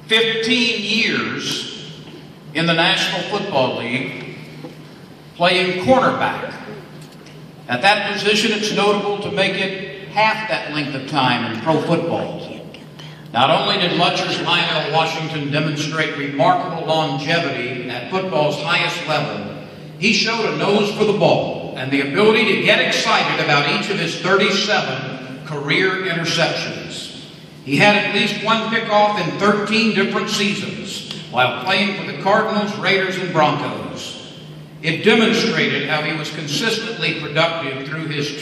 15 years in the National Football League playing cornerback. At that position, it's notable to make it half that length of time in pro football. Not only did Lutcher's Lionel Washington demonstrate remarkable longevity at football's highest level, he showed a nose for the ball and the ability to get excited about each of his 37 career interceptions. He had at least one pickoff in 13 different seasons while playing for the Cardinals, Raiders, and Broncos. It demonstrated how he was consistently productive through his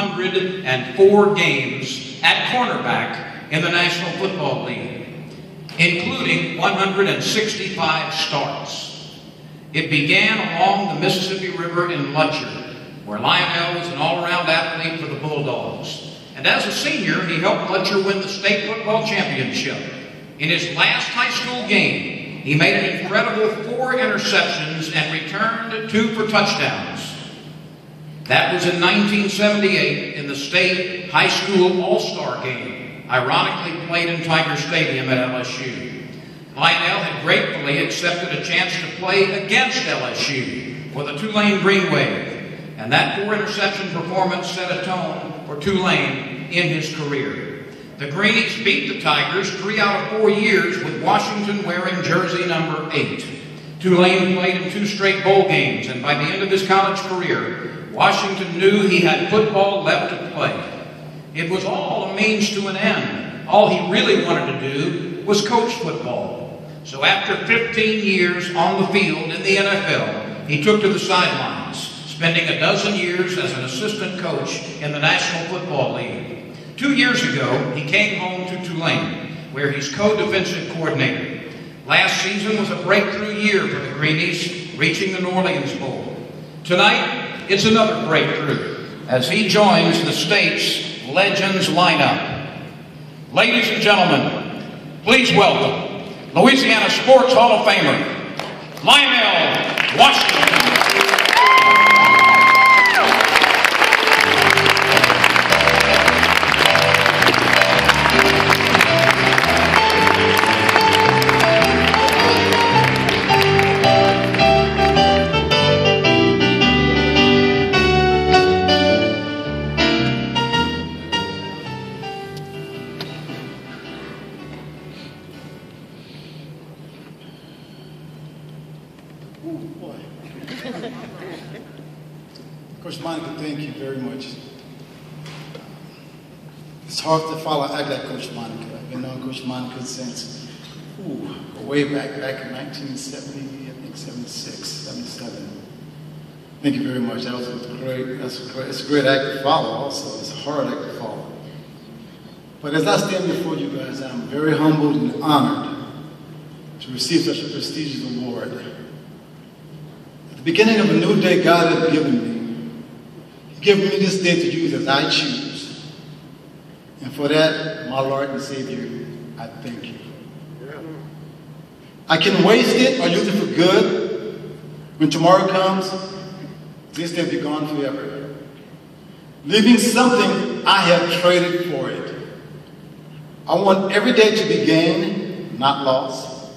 204 games at cornerback in the National Football League, including 165 starts. It began along the Mississippi River in Lutcher, where Lionel was an all-around athlete for the Bulldogs. And as a senior, he helped Lutcher win the state football championship. In his last high school game, he made an incredible 4 interceptions and returned 2 for touchdowns. That was in 1978 in the state high school all-star game, ironically played in Tiger Stadium at LSU. Lionel had gratefully accepted a chance to play against LSU for the Tulane Green Wave, and that 4 interception performance set a tone for Tulane in his career. The Greenies beat the Tigers 3 out of 4 years, with Washington wearing jersey number 8. Tulane played in 2 straight bowl games, and by the end of his college career, Washington knew he had football left to play. It was all a means to an end. All he really wanted to do was coach football. So after 15 years on the field in the NFL, he took to the sidelines, spending a dozen years as an assistant coach in the National Football League. 2 years ago, he came home to Tulane, where he's co-defensive coordinator. Last season was a breakthrough year for the Greenies, reaching the New Orleans Bowl. Tonight, it's another breakthrough, as he joins the state's Legends lineup. Ladies and gentlemen, please welcome Louisiana Sports Hall of Famer, Lionel Washington. Coach Monica, thank you very much. It's hard to follow act like Coach Monica. I've been knowing Coach Monica since way back in 1970, I think 76, 77. Thank you very much. That was great. It's a great act to follow also. It's a hard act to follow. But as I stand before you guys, I'm very humbled and honored to receive such a prestigious award. At the beginning of a new day God has given me, He's given me this day to use as I choose. And for that, my Lord and Savior, I thank you. I can waste it or use it for good. When tomorrow comes, this day will be gone forever, leaving something I have traded for it. I want every day to be gain, not loss.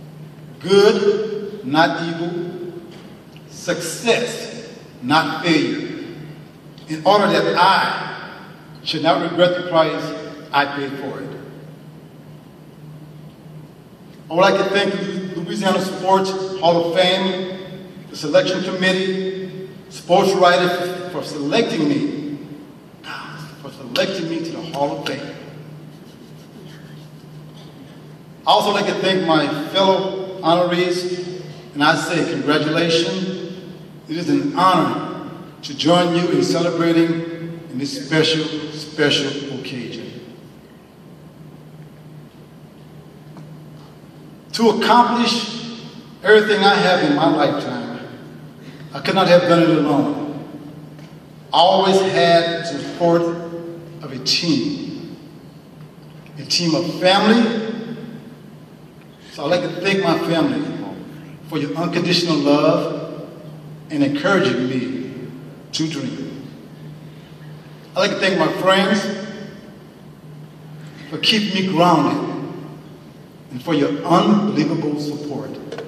Good, not evil. Success, not failure. In order that I should not regret the price I paid for it. I would like to thank the Louisiana Sports Hall of Fame, the selection committee, sports writers for selecting me to the Hall of Fame. I also like to thank my fellow honorees, and I say congratulations. It is an honor to join you in celebrating in this special occasion. To accomplish everything I have in my lifetime, I could not have done it alone. I always had the support of a team of family. So I'd like to thank my family for your unconditional love and encouraging me to dream. I'd like to thank my friends for keeping me grounded and for your unbelievable support.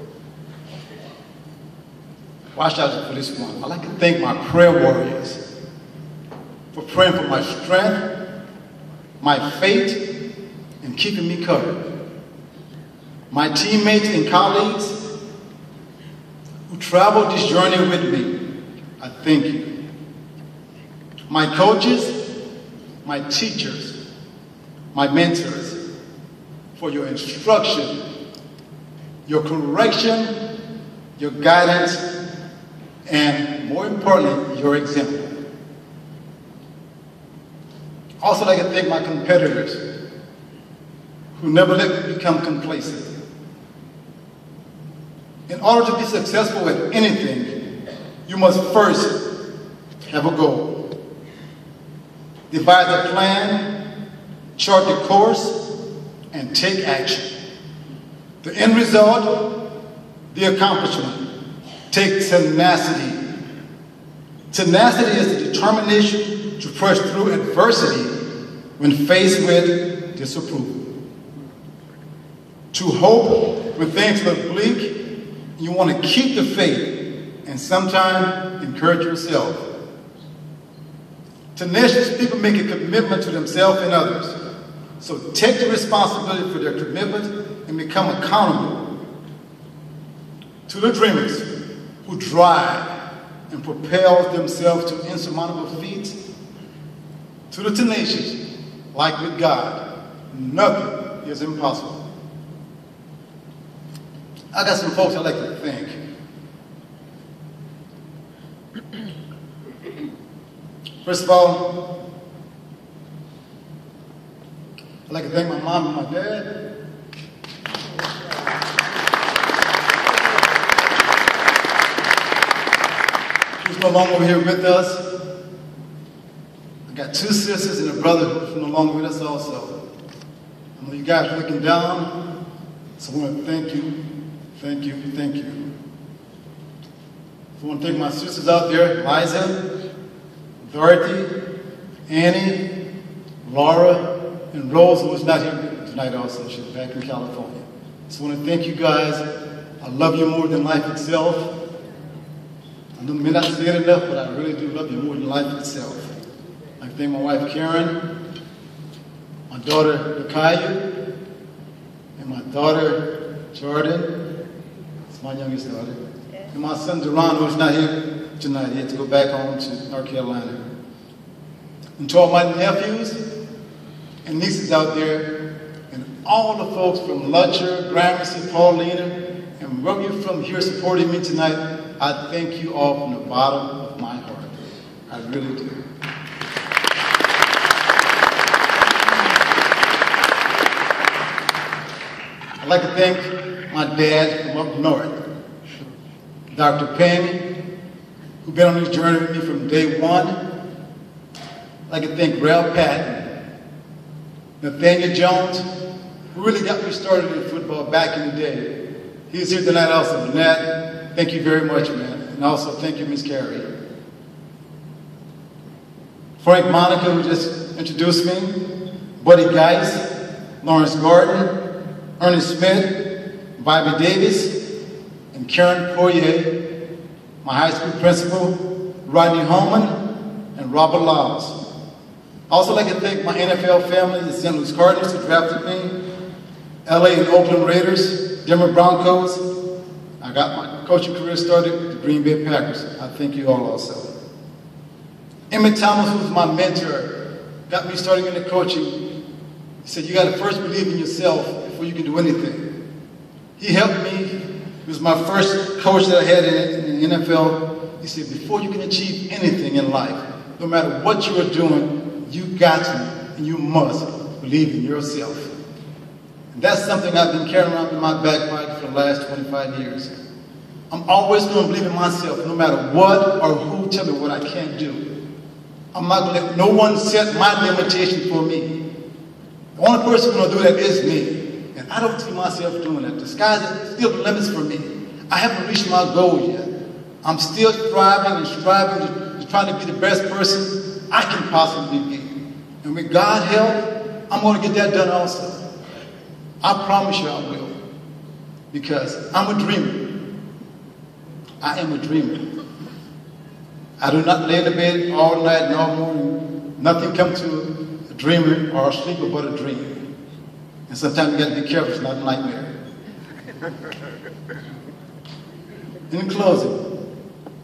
Watch out for this one. I'd like to thank my prayer warriors for praying for my strength, my faith, and keeping me covered. My teammates and colleagues who traveled this journey with me, I thank you. My coaches, my teachers, my mentors, for your instruction, your correction, your guidance, and more importantly, your example. Also, I'd like to thank my competitors who never let me become complacent. In order to be successful at anything, you must first have a goal. Devise a plan, chart the course, and take action. The end result, the accomplishment, take tenacity. Tenacity is the determination to push through adversity when faced with disapproval. To hope when things look bleak, you want to keep the faith and sometimes encourage yourself. Tenacious people make a commitment to themselves and others. So take the responsibility for their commitment and become accountable. To the dreamers who drive and propel themselves to insurmountable feats, to the tenacious, like with God, nothing is impossible. I got some folks I'd like to thank. First of all, I'd like to thank my mom and my dad. Who's no longer here with us. I got two sisters and a brother who's no longer with us also. I know you guys are looking down, so I want to thank you. Thank you, thank you. I want to thank my sisters out there, Liza, Dorothy, Annie, Laura, and Rose, who is not here tonight also. She's back in California. So I want to thank you guys. I love you more than life itself. I may not say it enough, but I really do love you more than life itself. I thank my wife, Karen, my daughter, Nakaya, and my daughter, Jordan. My youngest daughter, and my son Duran, who's not here tonight. He had to go back home to North Carolina. And to all my nephews and nieces out there, and all the folks from Lutcher, Gramercy, Paulina, and wherever you're from here supporting me tonight, I thank you all from the bottom of my heart. I really do. I'd like to thank my dad from up north, Dr. Peng, who's been on this journey with me from day one. I'd like to thank Ralph Patton, Nathaniel Jones, who really got me started in football back in the day. He's here tonight also. Nat, thank you very much, man. And also thank you, Miss Carrie. Frank Monica, who just introduced me, Buddy Geis, Lawrence Gordon, Ernest Smith, Bobby Davis, and Karen Poirier, my high school principal, Rodney Holman, and Robert Laws. I also like to thank my NFL family, the St. Louis Cardinals who drafted me, LA and Oakland Raiders, Denver Broncos. I got my coaching career started with the Green Bay Packers. I thank you all also. Emmett Thomas, who was my mentor, got me starting in the coaching. He said, you got to first believe in yourself before you can do anything. He helped me. He was my first coach that I had in the NFL. He said, before you can achieve anything in life, no matter what you are doing, you got to and you must believe in yourself. And that's something I've been carrying around in my back pocket for the last 25 years. I'm always going to believe in myself, no matter what or who tell me what I can't do. I'm not going to let no one set my limitation for me. The only person who's going to do that is me. And I don't see myself doing that. The sky's still the limits for me. I haven't reached my goal yet. I'm still striving and striving to try to be the best person I can possibly be. And with God's help, I'm going to get that done also. I promise you I will. Because I'm a dreamer. I am a dreamer. I do not lay in the bed all night and all morning. Nothing comes to a dreamer or a sleeper but a dream. And sometimes you got to be careful, it's not a nightmare. In closing,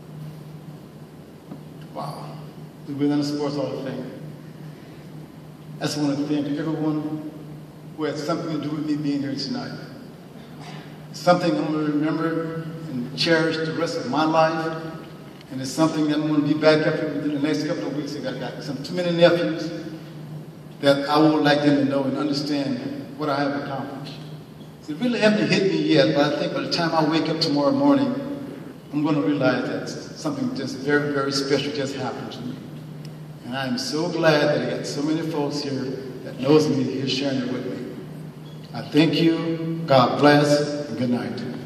wow, we've been in the Sports Hall of Fame. I just want to thank everyone who had something to do with me being here tonight. Something I'm going to remember and cherish the rest of my life, and it's something that I'm going to be back up within the next couple of weeks. I got too many nephews that I would like them to know and understand what I have accomplished. It really hasn't hit me yet, but I think by the time I wake up tomorrow morning, I'm going to realize that something just very, very special just happened to me. And I am so glad that I got so many folks here that knows me here sharing it with me. I thank you, God bless, and good night.